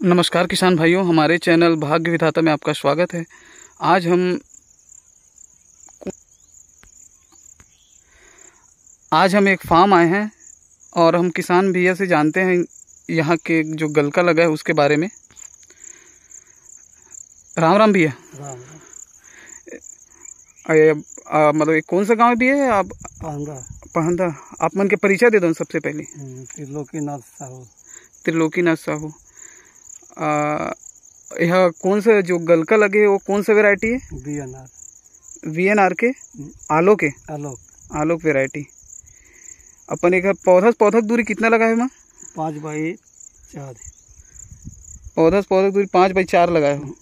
नमस्कार किसान भाइयों, हमारे चैनल भाग्य विधाता में आपका स्वागत है। आज हम एक फार्म आए हैं और हम किसान भैया से जानते हैं यहाँ के जो गलका लगा है उसके बारे में। राम राम भैया। राम मतलब कौन सा गांव भी है आप? पहंदा। आप मन के परिचय दे दो सबसे पहले। त्रिलोकीनाथ साहू। यह कौन सा जो गलका लगे है वो कौन सा वैरायटी है? VNR के आलोक वैरायटी। अपन एक पौधा दूरी कितना लगा है? 5x4। पौधा दूरी 5x4 लगाए हो।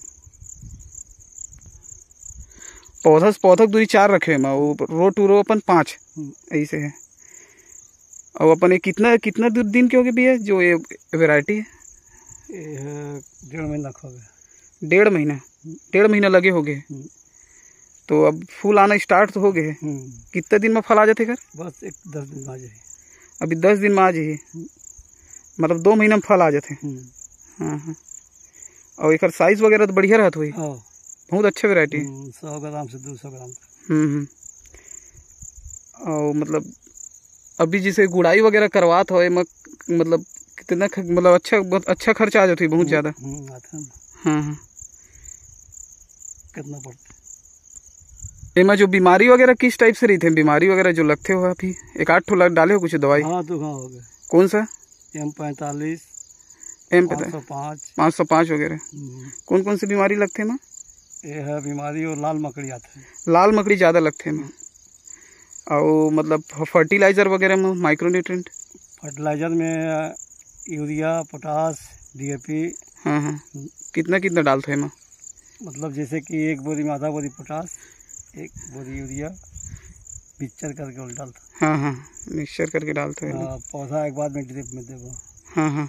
पौधा दूरी 4 रखे हैं। वो रो टू रो अपन 5 ऐसे है। और अपन कितना दिन के हो गए भैया जो ये वैरायटी है? 1.5 महीना हो गया। 1.5 महीना लगे हो गए। तो अब फूल आना स्टार्ट तो हो गए। कितने दिन में फल आ जाते घर? बस 10 दिन में आ जाए। अभी 10 दिन में आ जाइए, मतलब 2 महीना में फल आ जाते। हाँ। और एक साइज वगैरह तो बढ़िया रहता हुई। बहुत अच्छा वैरायटी है। 100 ग्राम से 200 ग्राम। और मतलब अभी जैसे गुड़ाई वगैरह करवात हो मतलब कितना बहुत अच्छा खर्चा आ जाता है, बहुत ज़्यादा। हाँ। कितना पड़ता है? जो बीमारी वगैरह किस टाइप से रही थे? बीमारी वगैरह जो लगते हो अभी 1-8 ठो डाले हो कुछ दवाई? हाँ तो हाँ हो गए। कौन सा? M45 505 वगैरह। कौन सी बीमारी लगते हैं? ये है बीमारी और लाल मकड़ी आते हैं। लाल मकड़ी ज़्यादा लगते हैं। और मतलब फर्टिलाइजर वगैरह में माइक्रोन्यूट्रिएंट? फर्टिलाइजर में यूरिया, पोटास, DAP। हाँ। कितना डालते हैं? मतलब जैसे कि 1 बोरी में आधा बोरी पोटास, 1 बोरी यूरिया मिक्सचर करके डालता। हाँ, मिक्सचर करके डालते हैं। पौधा एक बाद में ड्रिप में देगा। हाँ।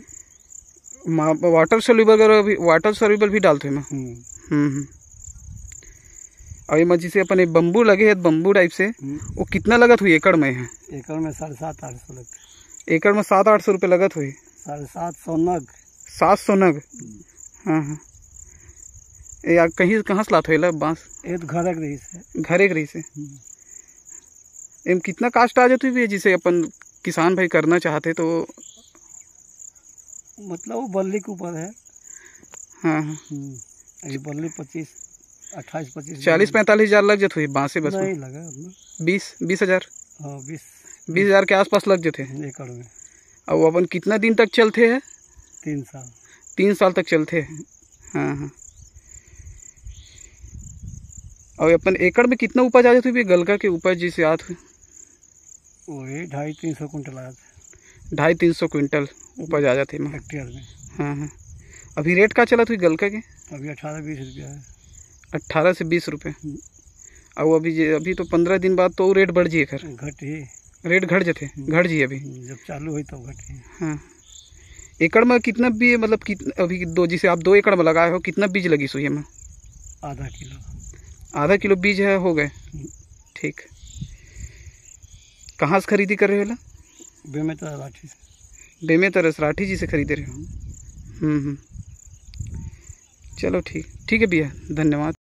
वाटर सोल्यूबल भी डालते हैं। और ये जैसे अपने बम्बू लगे है, बम्बू टाइप से, वो कितना लागत हुई एकड़ में है? एकड़ में 750-800 लगते। एकड़ में 700-800 रुपये लागत हुई। 750 नग। 700 नग। हाँ। या कहाँ से लाते हो बांस? ये तो घर एक रही से। कितना कास्ट आ जाती है जिसे अपन किसान भाई करना चाहते तो? मतलब वो बल्ली के ऊपर है। हाँ। ये बल्ली 28-25 40-45 हज़ार लग जाते हुई बांसे? बस नहीं लगा 20 हज़ार। हाँ 20 हज़ार के आसपास लग जाते हैं एकड़ में। और अपन कितना दिन तक चलते हैं? 3 साल। 3 साल तक चलते हैं। हाँ। और अपन एकड़ में कितना उपज आ जाती है गलका के उपज जिसे आते हुए? वही 250-300 कुंटल आ जाते। 250-300 क्विंटल उपज आ जाती है हेक्टेयर में। हाँ। अभी रेट क्या चला था गलका के? अभी 18-20 रुपया है। 18 से 20 रुपये। और अभी तो 15 दिन बाद तो रेट बढ़ जाइए। रेट घट जाते घट जाइए अभी जब चालू हुई तब घटी। हाँ। एकड़ में कितना भी मतलब अभी जिसे आप 2 एकड़ में लगाए हो कितना बीज लगी सुई में? आधा किलो बीज है हो गए। ठीक। कहाँ से खरीदी कर रहे हो? बेमेतरा राठी जी से खरीदे रहे हो। चलो ठीक है भैया, धन्यवाद।